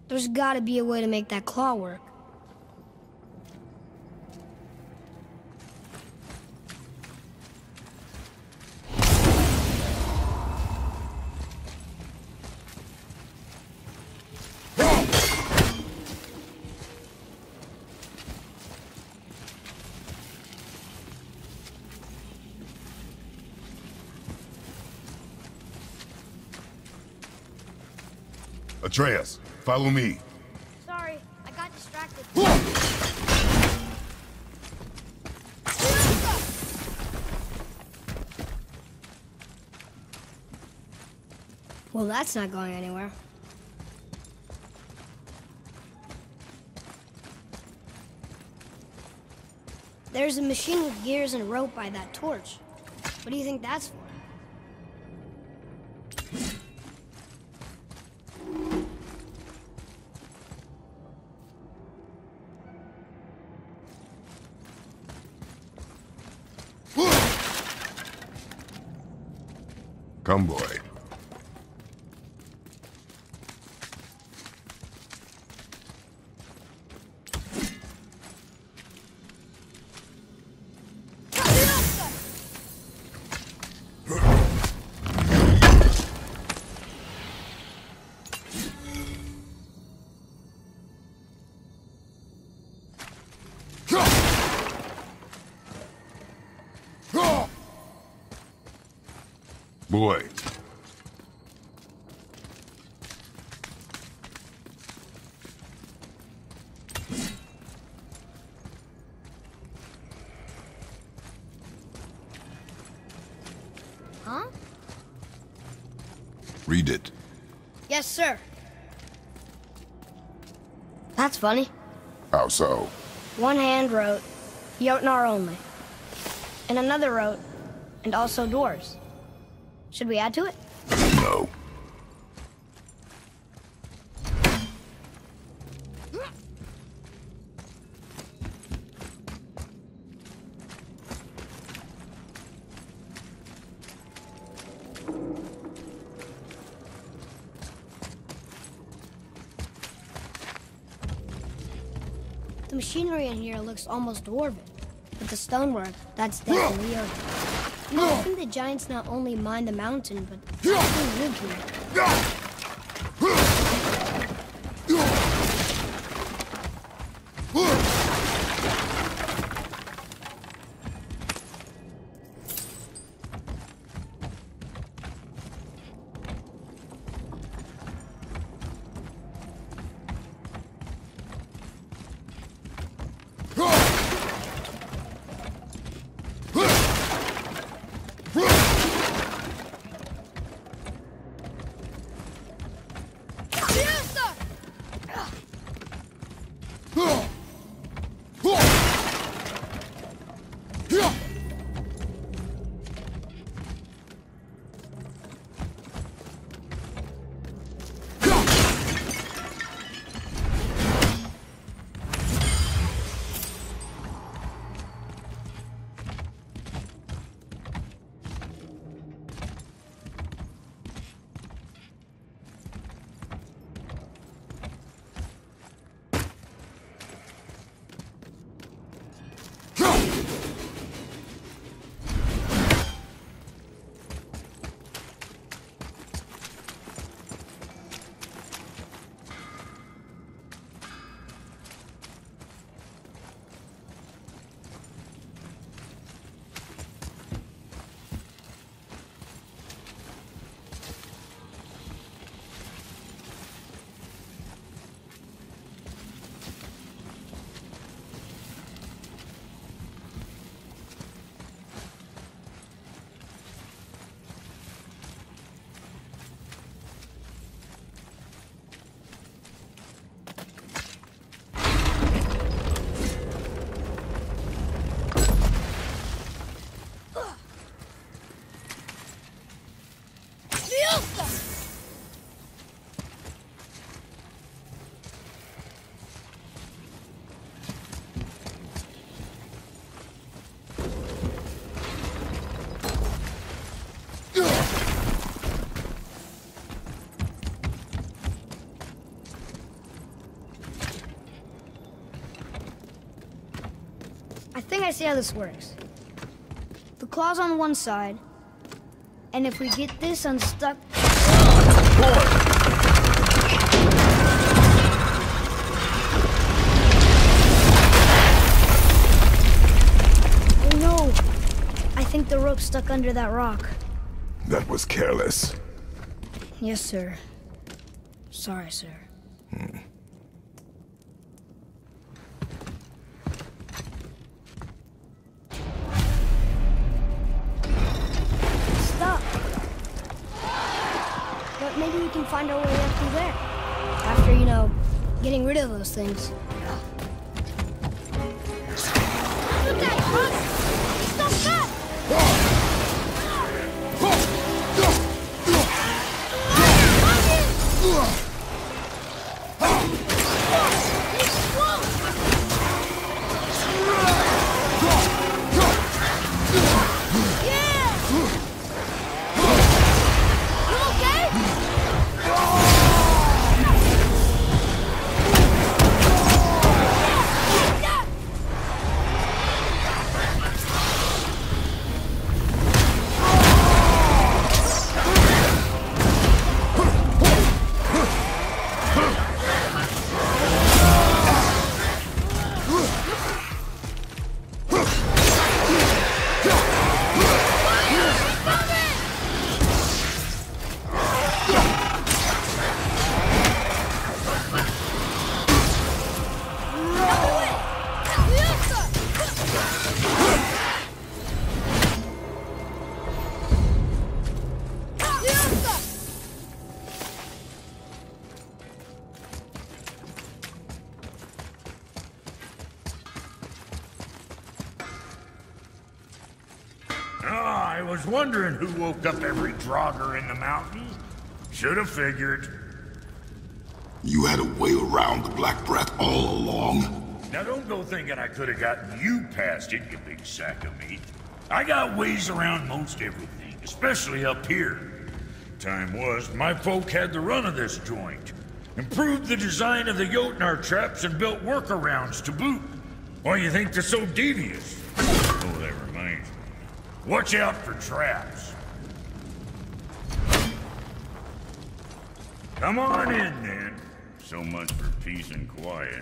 There's gotta be a way to make that claw work. Atreus, follow me. Sorry, I got distracted. Well, that's not going anywhere. There's a machine with gears and rope by that torch. What do you think that's for? Come, boy. Boy. Huh? Read it. Yes, sir. That's funny. How so? One hand wrote, Jotnar only. And another wrote, and also dwarves. Should we add to it? No. The machinery in here looks almost dwarven, but the stonework, that's definitely Jotnar. I think the giants not only mine the mountain, but actually live here. I think I see how this works. The claw's on one side, and if we get this unstuck... Oh no! I think the rope's stuck under that rock. That was careless. Yes, sir. Sorry, sir. Stop. But maybe we can find our way up through there. After, you know, getting rid of those things. Look at us! Stop that! I was wondering who woke up every Draugr in the mountains. Should have figured. You had a way around the Black Breath all along. Now don't go thinking I could have gotten you past it, you big sack of meat. I got ways around most everything, especially up here. Time was, my folk had the run of this joint. Improved the design of the Jotnar traps and built workarounds to boot. Why you think they're so devious? Oh, that reminds me. Watch out for traps. Come on in, then. So much for peace and quiet.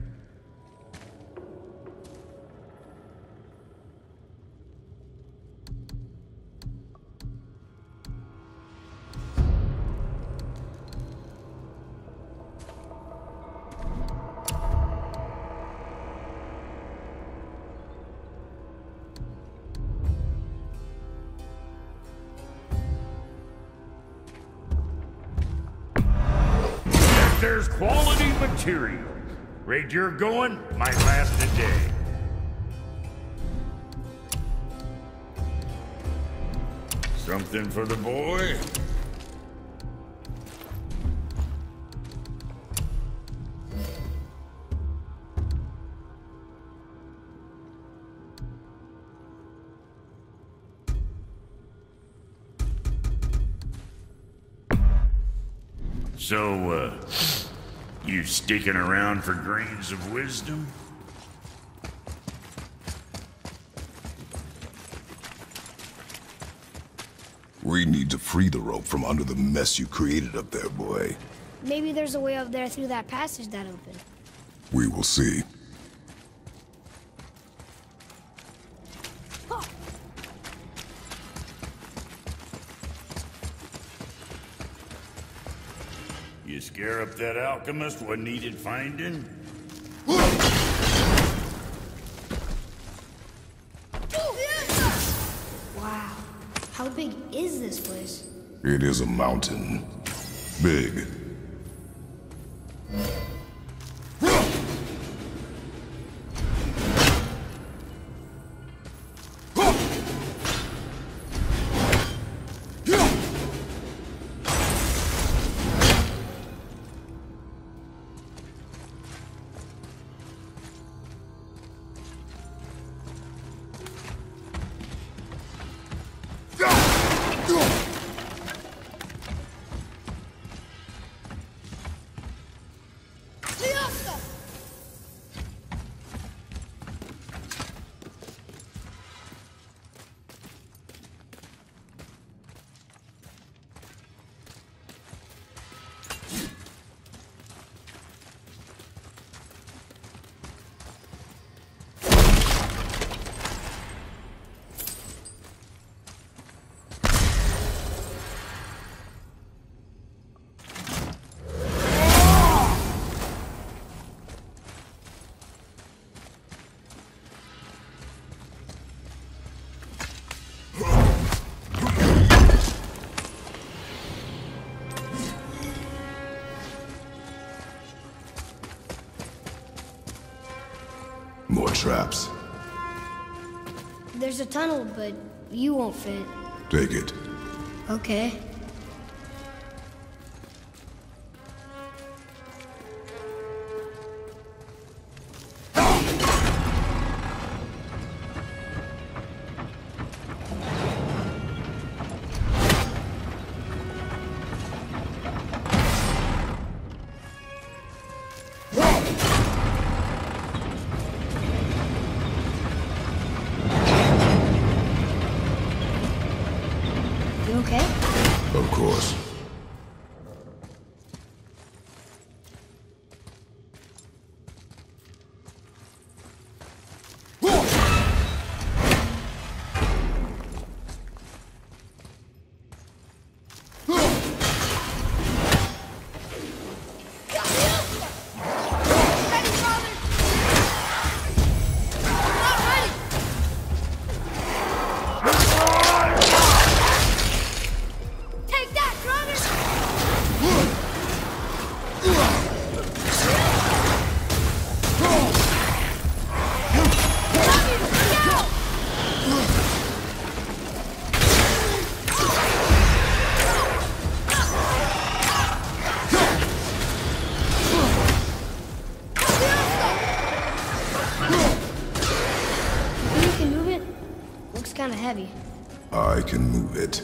There's quality material. Rate you're going, might last a day. Something for the boy? So, you sticking around for grains of wisdom? We need to free the rope from under the mess you created up there, boy. Maybe there's a way up there through that passage that opened. We will see. You scare up that alchemist what needed finding? Wow. How big is this place? It is a mountain. Big. more traps. There's a tunnel, but you won't fit. Take it. Okay. You okay? Of course. Take that, brother! You can move it? Looks kind of heavy. I can move it.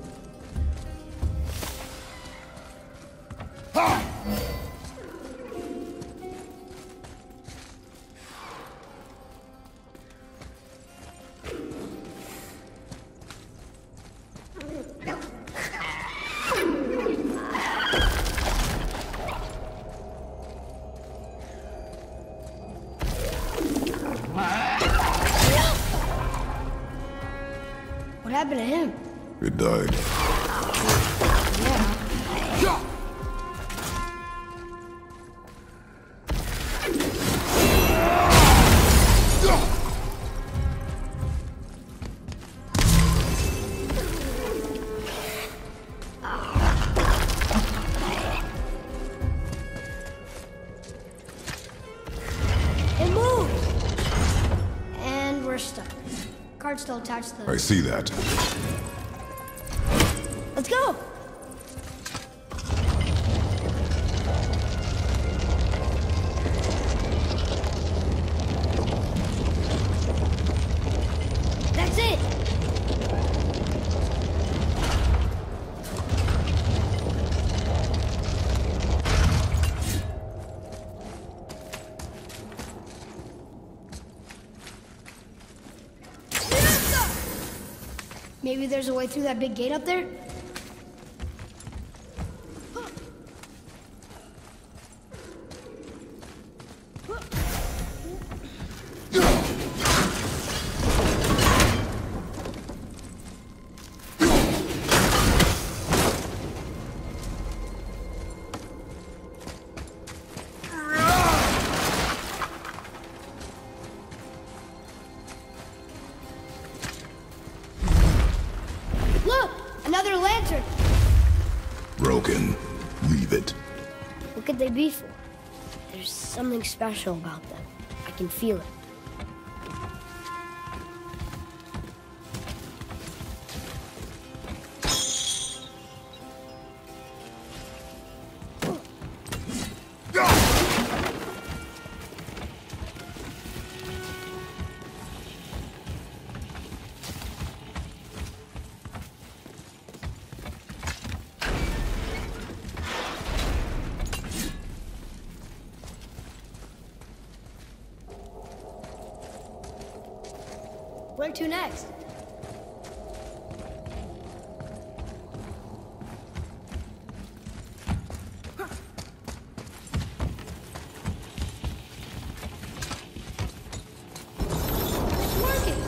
What happened to him? It died. Yeah. It moved! And we're stuck. Card's still attached to I the... see that. Let's go! That's it! Maybe there's a way through that big gate up there? Look! Another lantern! Broken. Leave it. What could they be for? There's something special about them. I can feel it. Where to next? It's working!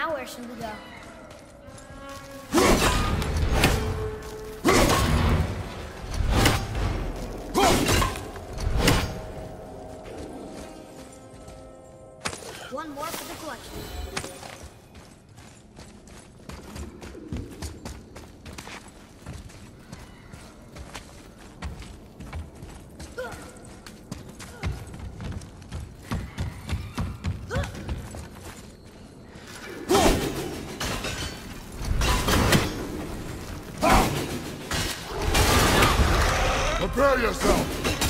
Now where should we go? One more for the collection. Prepare yourself!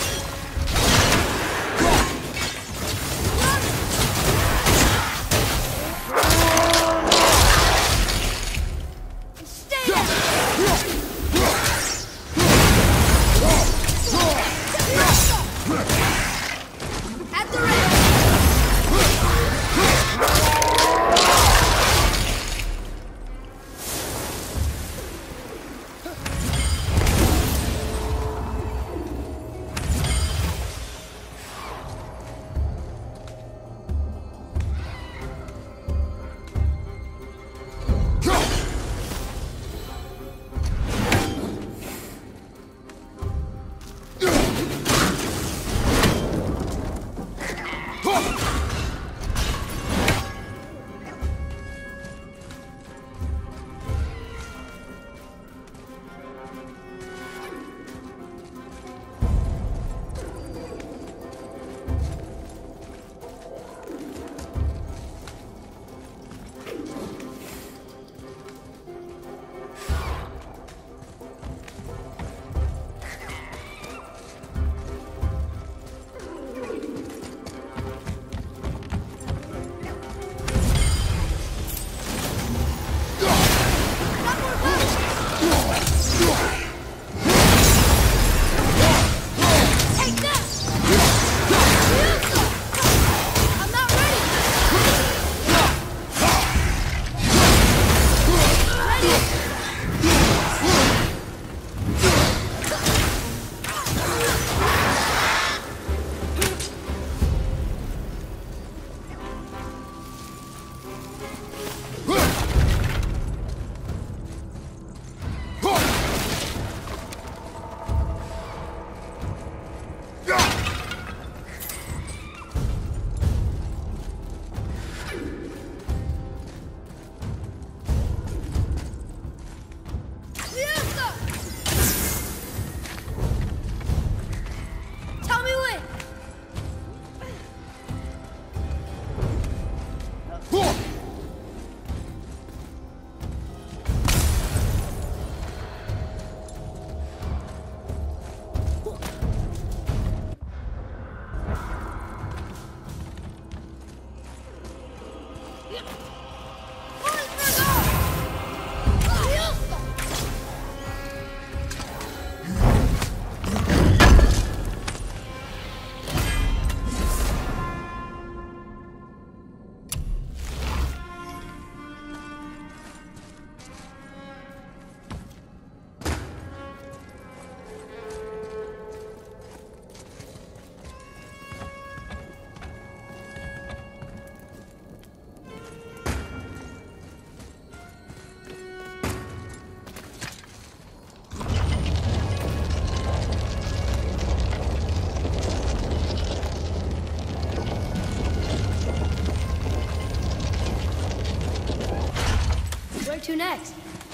to next?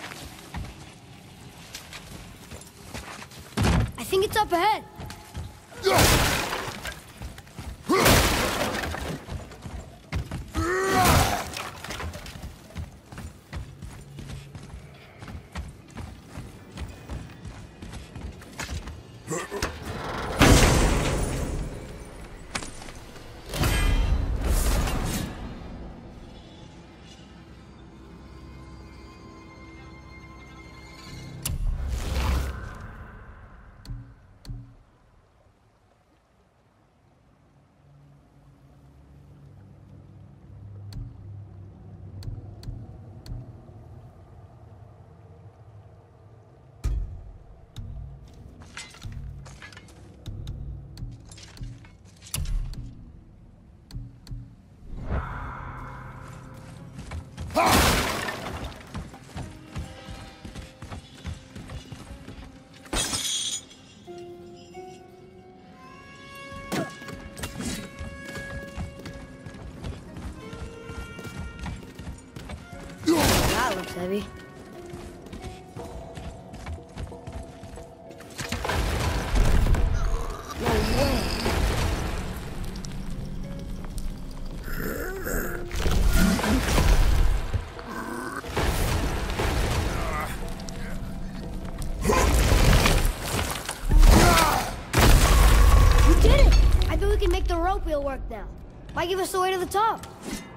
I think it's up ahead. That looks heavy. No way. You did it! I bet we can make the rope wheel work now. Might give us the way to the top.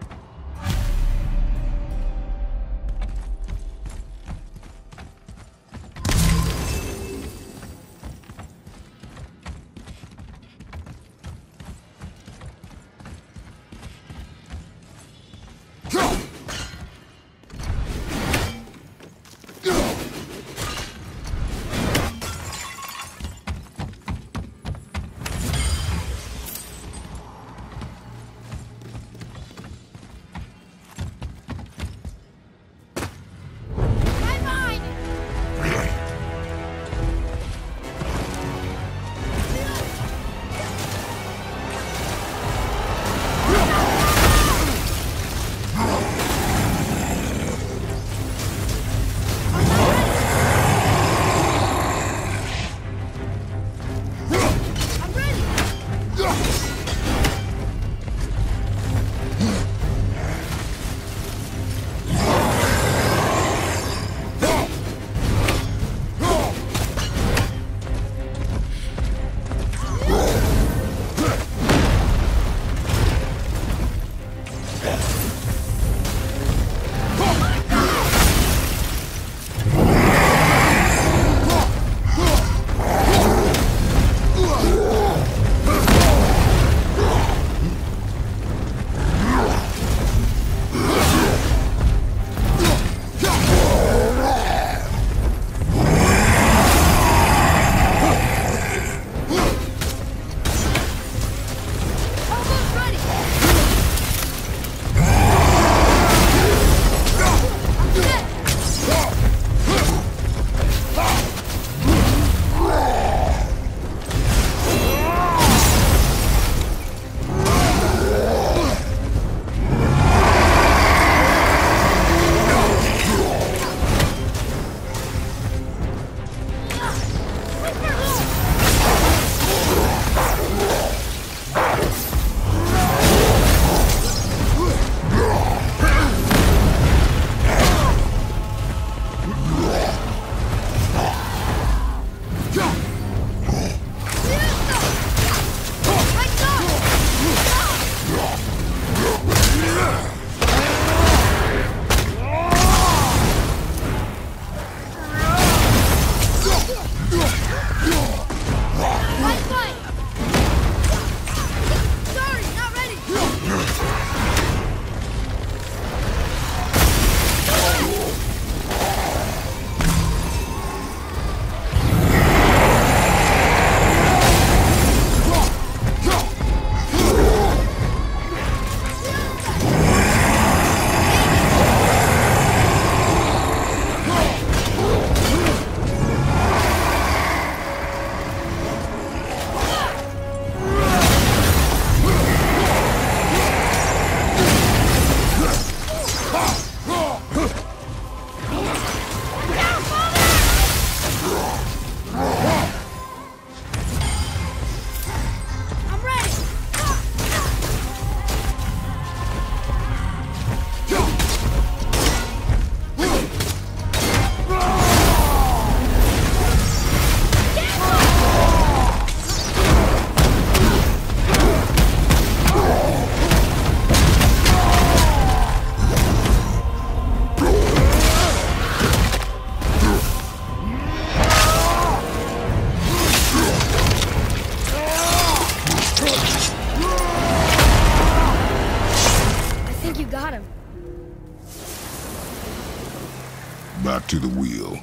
Back to the wheel.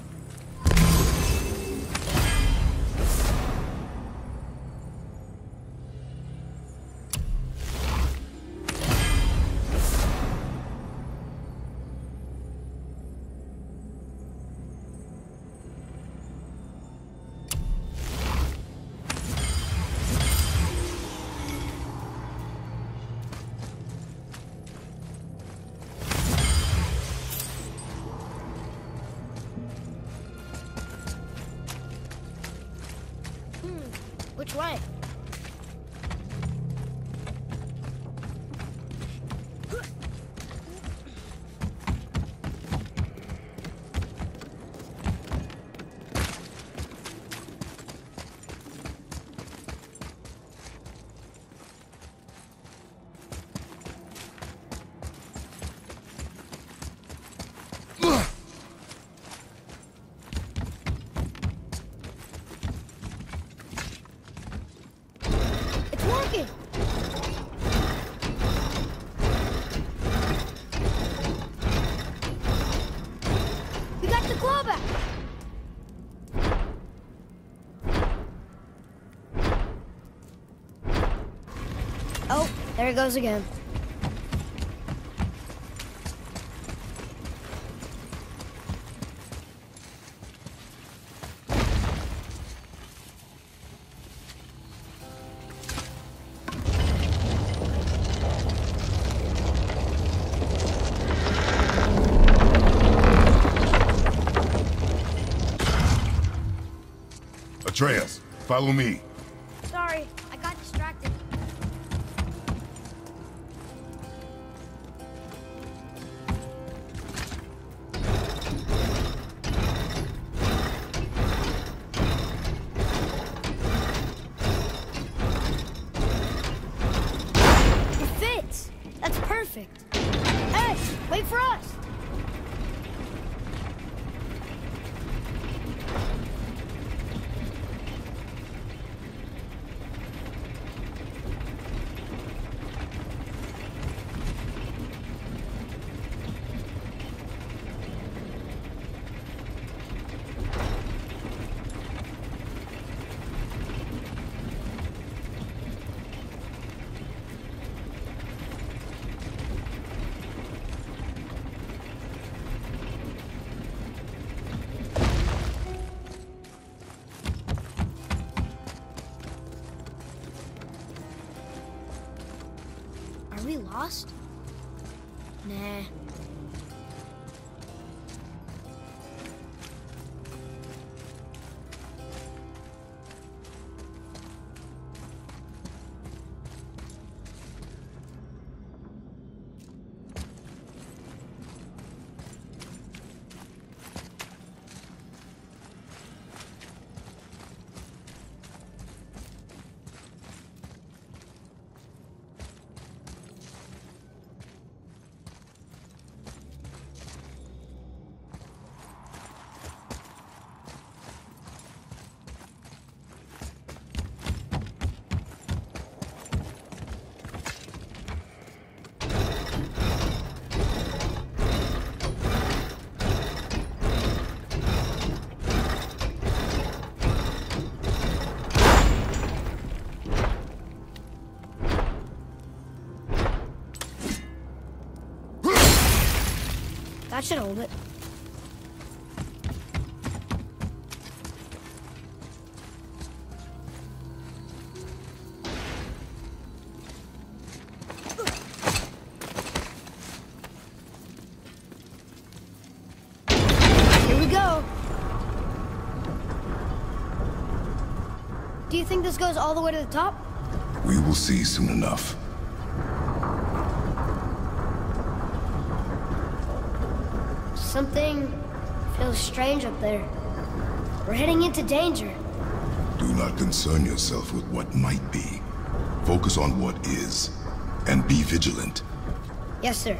way. We got the claw back. Oh, there it goes again. Atreus, follow me. Sorry, I got distracted. It fits. That's perfect. Hey, wait for us. Are we lost? Nah. That should hold it. Here we go. Do you think this goes all the way to the top? We will see soon enough. Something feels strange up there. We're heading into danger. Do not concern yourself with what might be. Focus on what is, and be vigilant. Yes, sir.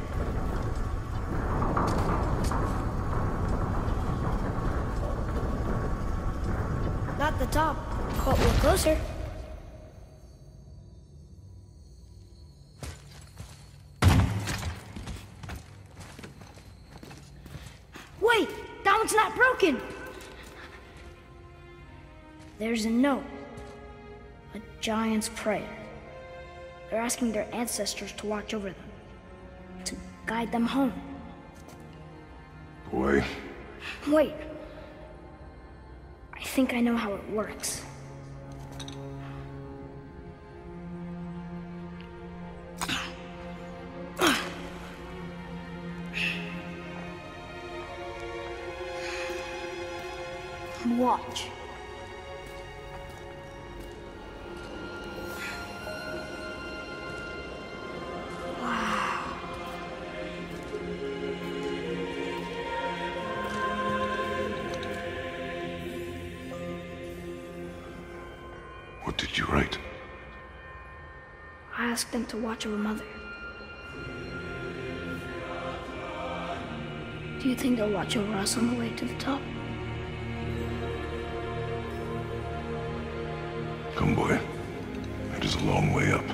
Not the top, but we're closer. Wait! That one's not broken! There's a note. A giant's prayer. They're asking their ancestors to watch over them. To guide them home. Boy. Wait. I think I know how it works. Watch. right? I asked them to watch over Mother. Do you think they'll watch over us on the way to the top? Come, boy. It is a long way up.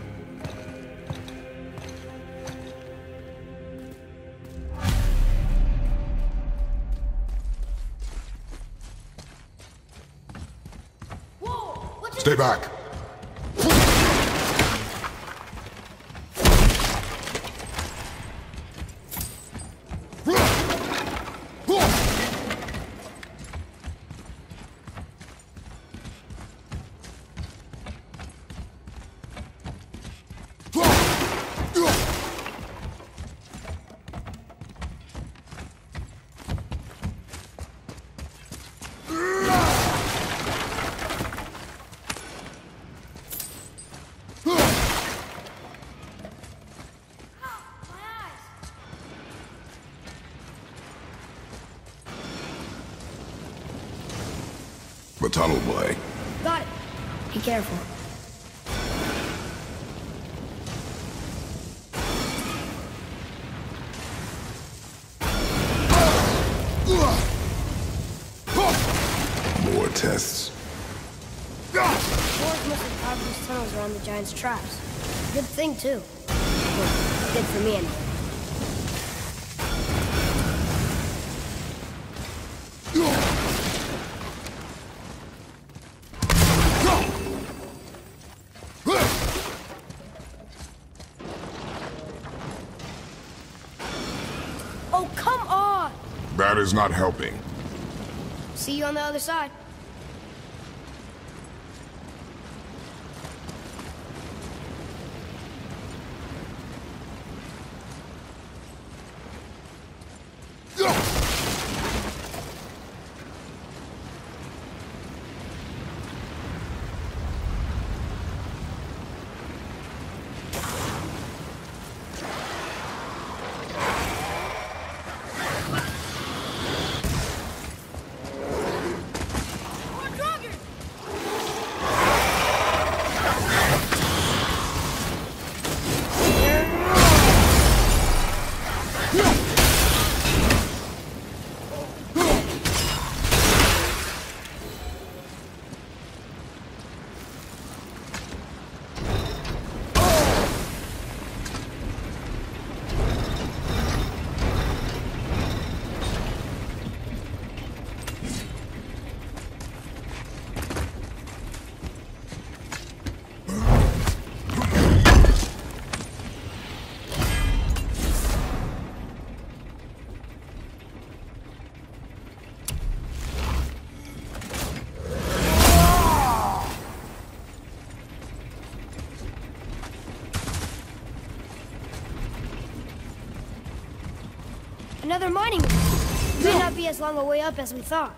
Stay back! The tunnel, boy. Got it. Be careful. More tests. Forge must have carved these tunnels around the giant's traps. Good thing, too. Well, good for me, anyway. Oh, come on! That is not helping. See you on the other side. Another mining room. May not be as long a way up as we thought.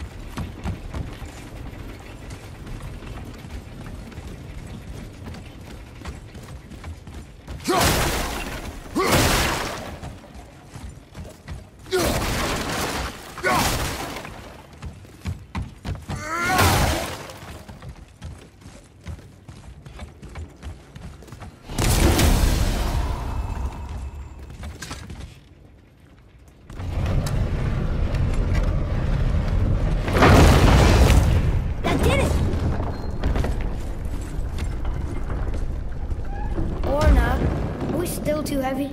Still too heavy?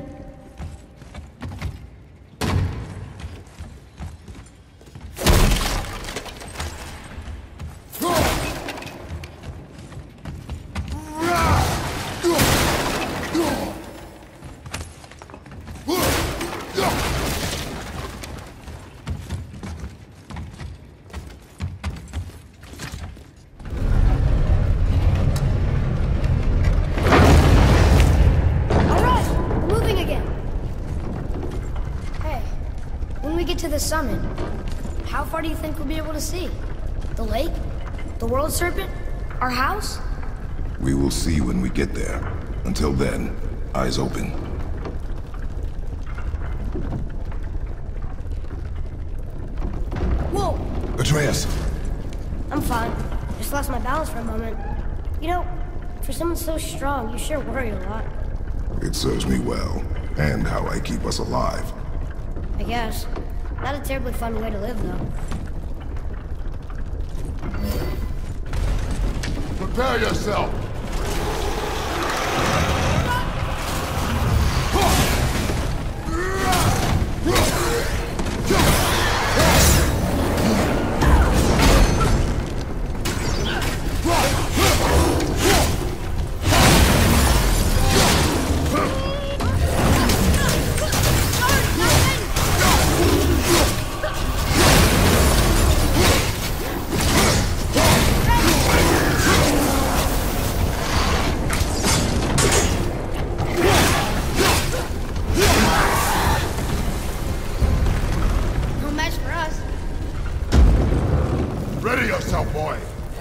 To the summit. How far do you think we'll be able to see? The lake? The world serpent? Our house? We will see when we get there. Until then, eyes open. Whoa! Atreus! I'm fine. Just lost my balance for a moment. You know, for someone so strong, you sure worry a lot. It serves me well, and how I keep us alive. I guess. Not a terribly fun way to live, though. Prepare yourself! Ready yourself, boy!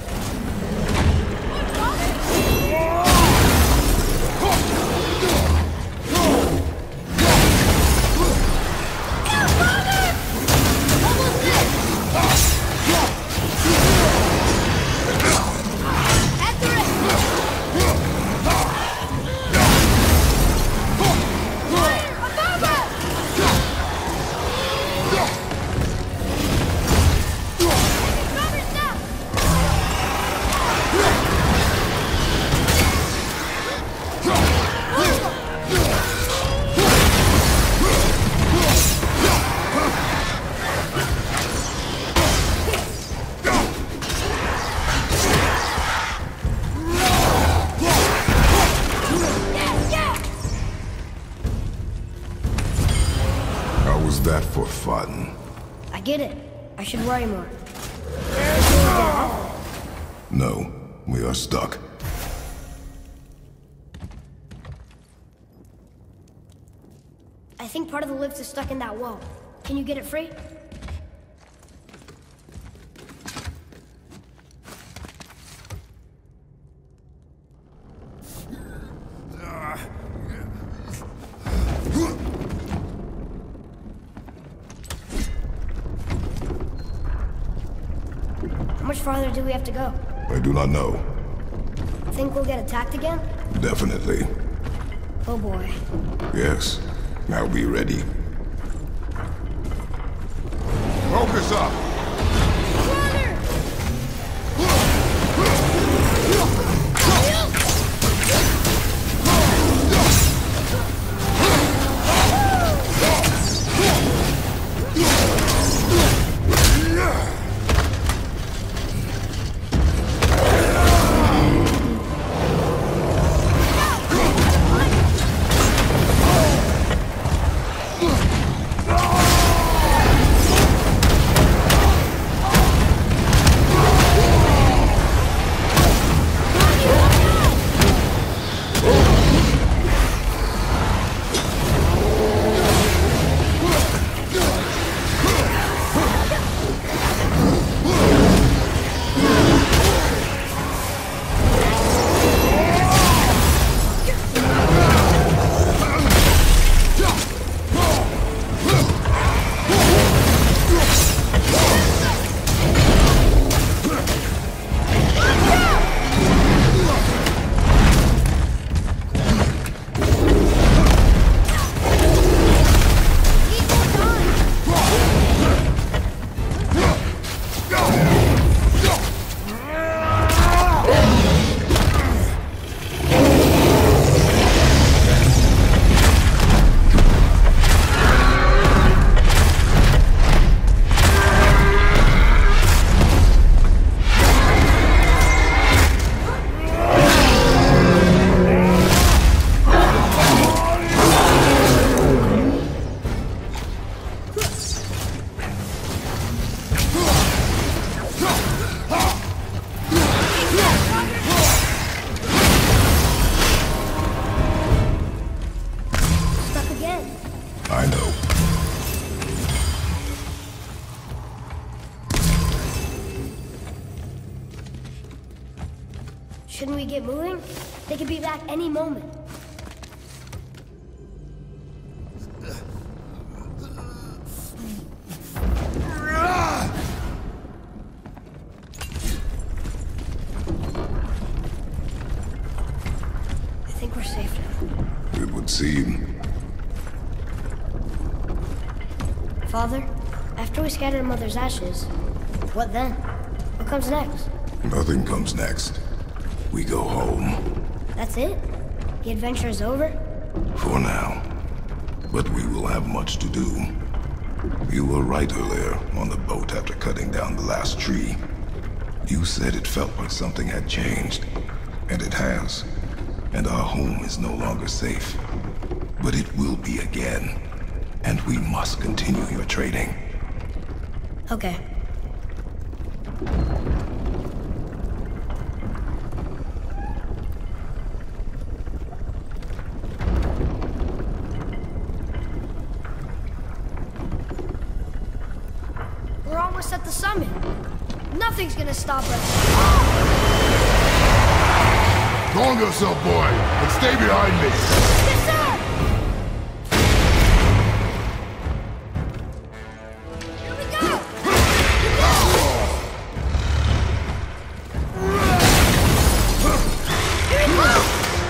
That for fun? I get it. I should worry more. No, we are stuck. I think part of the lift is stuck in that wall. Can you get it free? How much farther do we have to go? I do not know. Think we'll get attacked again? Definitely. Oh boy. Yes. Now be ready. Focus up! I know. Shouldn't we get moving? They could be back any moment. Father, after we scatter Mother's ashes, what then? What comes next? Nothing comes next. We go home. That's it? The adventure is over? For now. But we will have much to do. You were right earlier on the boat after cutting down the last tree. You said it felt like something had changed. And it has. And our home is no longer safe. But it will be again. And we must continue your trading. Okay. We're almost at the summit. Nothing's gonna stop us. Calm yourself, boy, and stay behind me. Yes, sir! Here we go! Here we go!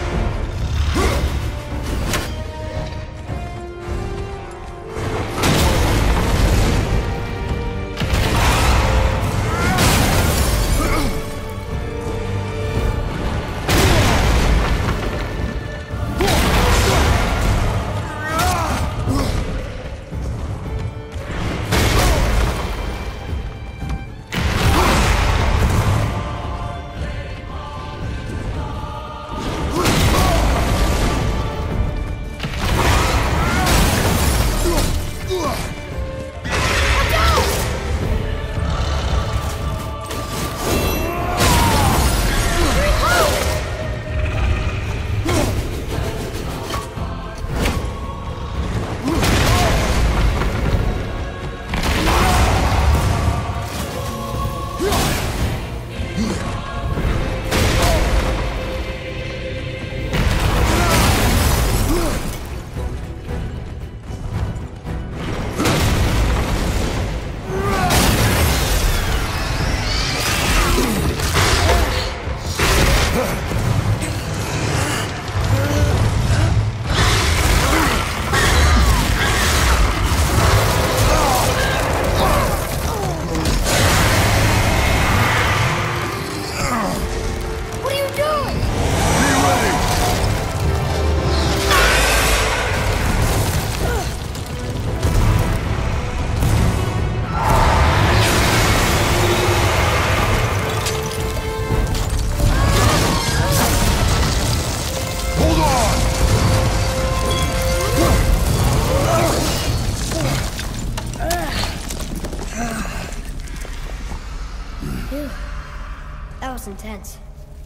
That was intense.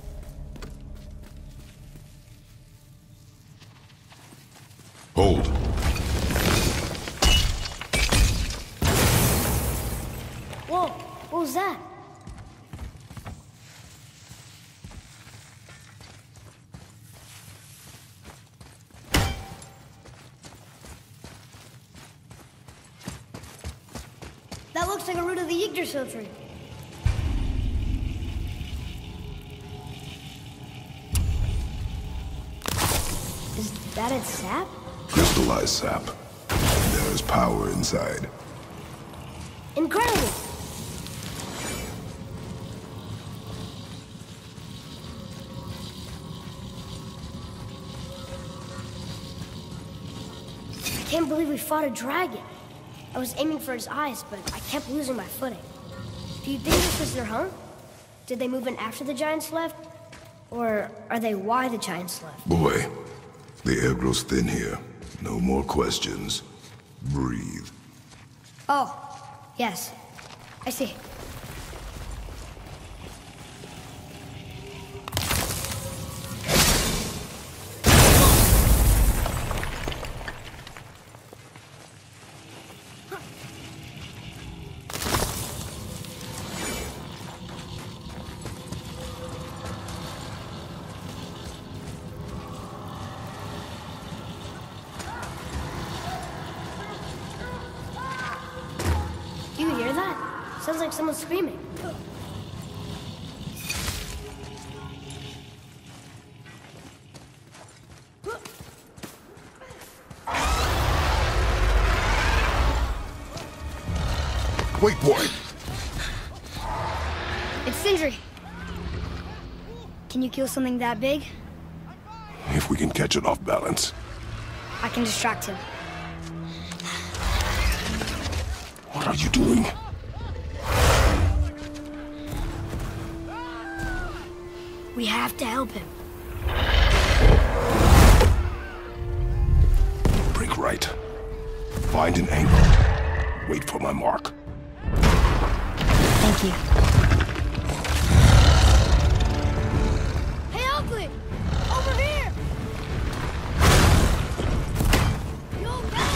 Hold. Whoa, what was that? That looks like a root of the Yggdrasil tree. Is that its sap? Crystallized sap. There is power inside. Incredible! I can't believe we fought a dragon. I was aiming for his eyes, but I kept losing my footing. Do you think this was their home? Did they move in after the giants left? Or are they why the giants left? Boy, the air grows thin here. No more questions. Breathe. Oh, yes. I see. Do you hear that? Sounds like someone screaming. Wait, boy. It's Sindri. Can you kill something that big? If we can catch it off balance. I can distract him. What are you doing? We have to help him. Break right. Find an angle. Wait for my mark. Thank you. Hey, Oakley! Over here! You okay?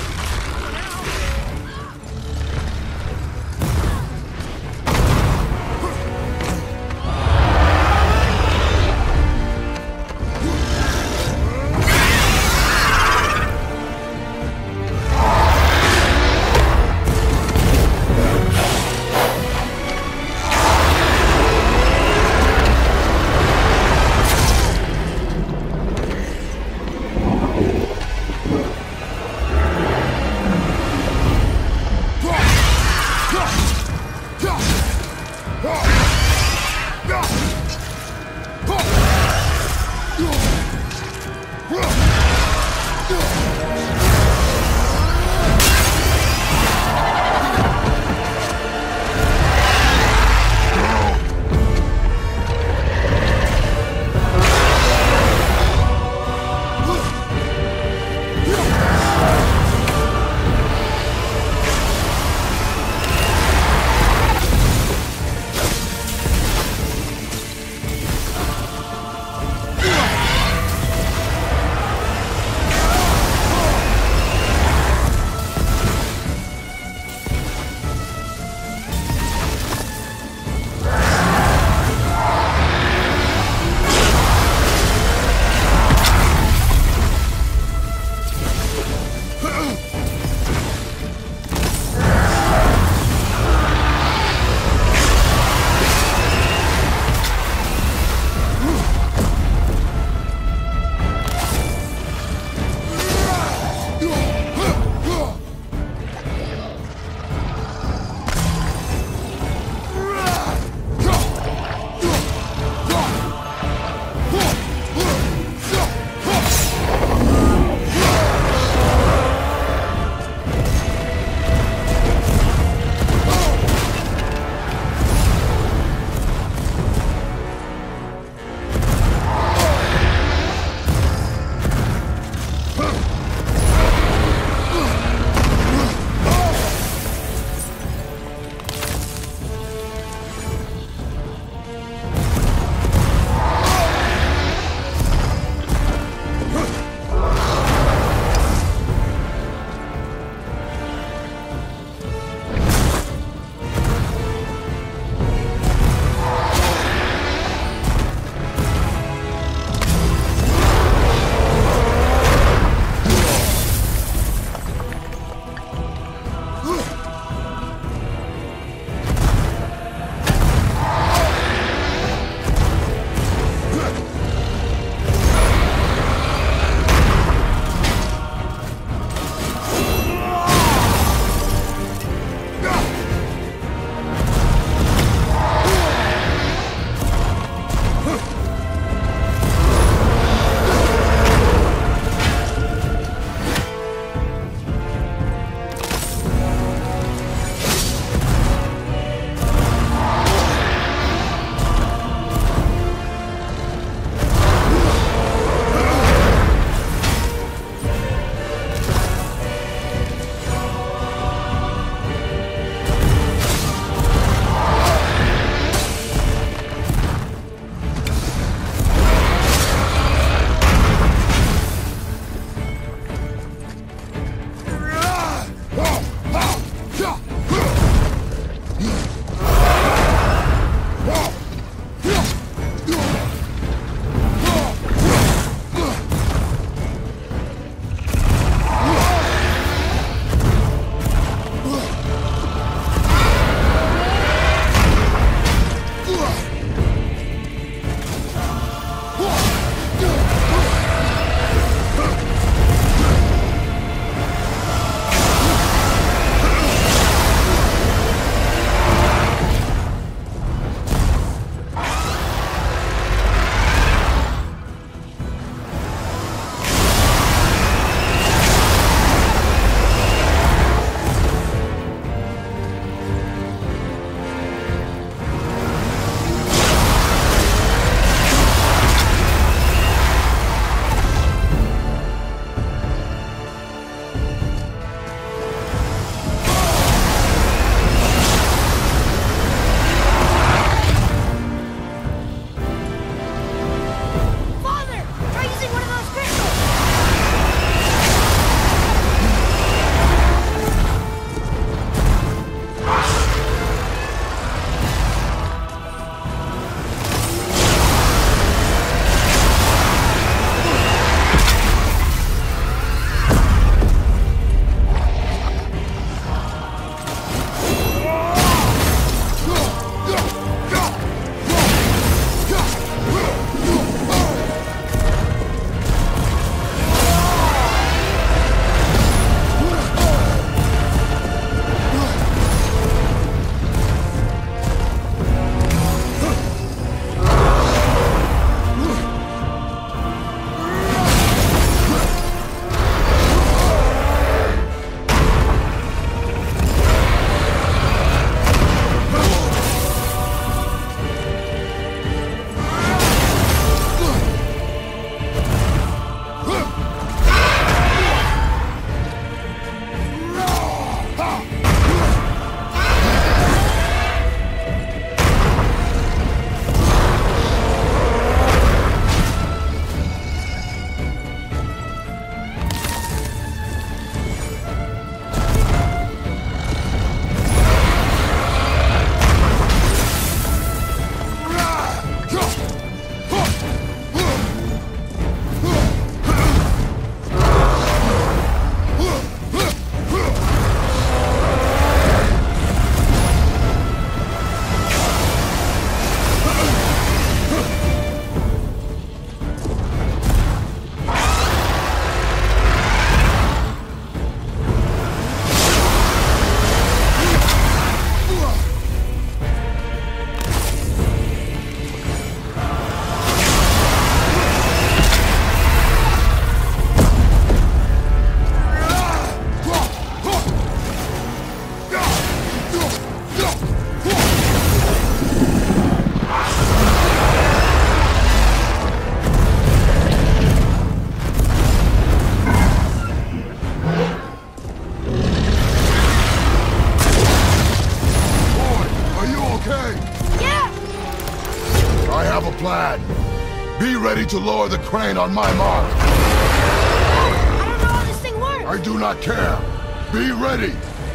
plan. Be ready to lower the crane on my mark. I don't know how this thing works! I do not care. Be ready.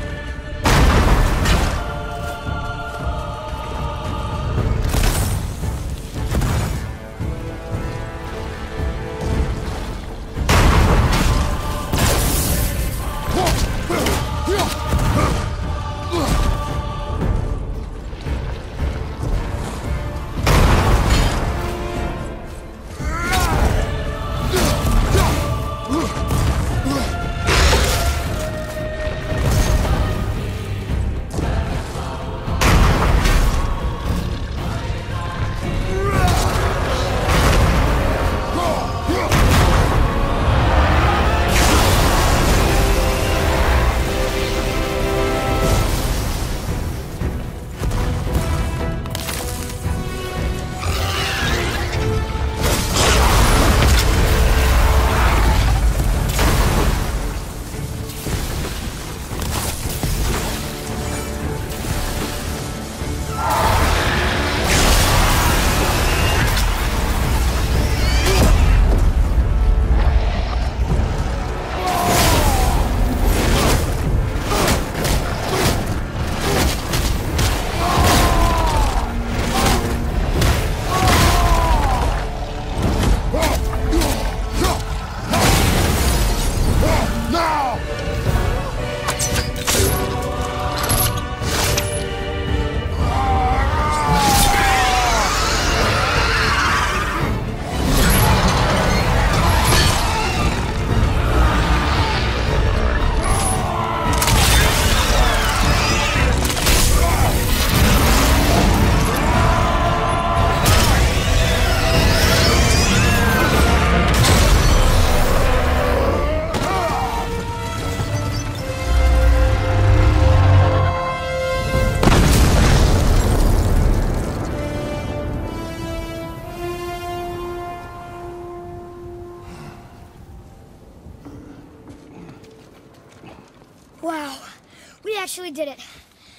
Wow, we actually did it.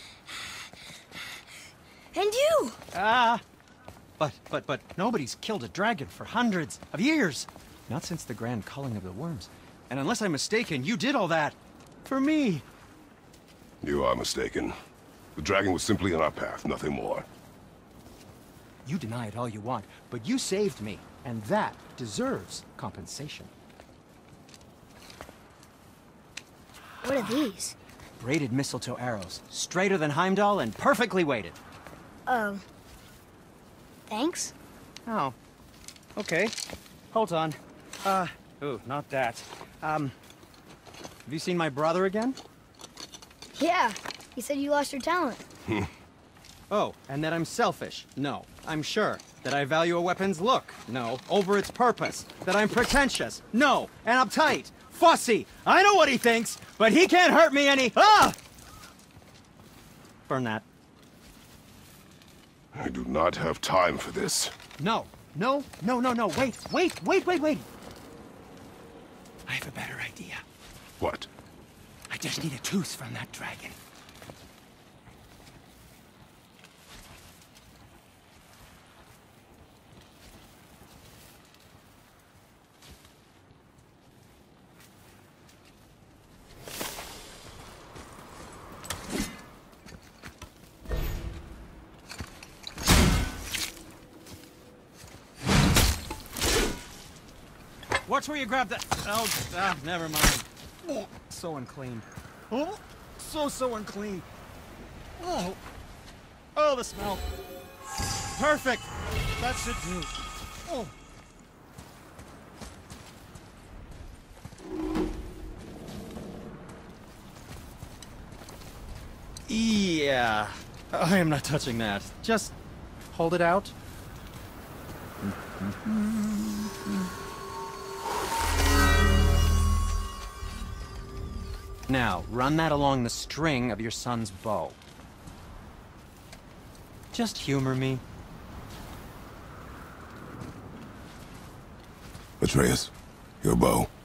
And you! But nobody's killed a dragon for hundreds of years. Not since the grand culling of the worms. And unless I'm mistaken, you did all that for me. You are mistaken. The dragon was simply in our path, nothing more. You deny it all you want, but you saved me, and that deserves compensation. What are these? Braided mistletoe arrows, straighter than Heimdall and perfectly weighted. Oh. Thanks? Oh. Okay. Hold on. Ooh, not that. Have you seen my brother again? Yeah, he said you lost your talent. Oh, and that I'm selfish? No. I'm sure. That I value a weapon's look? No. Over its purpose? That I'm pretentious? No. And uptight? Fussy? I know what he thinks, but he can't hurt me any— Ah! Burn that. I do not have time for this. No. No. Wait. I have a better idea. What? I just need a tooth from that dragon. Watch where you grab that. Oh, never mind. Oh, so unclean. Oh, so unclean. Oh, the smell. Perfect. That should do. Oh. Yeah. I am not touching that. Just hold it out. Now, run that along the string of your son's bow. Just humor me. Atreus, your bow.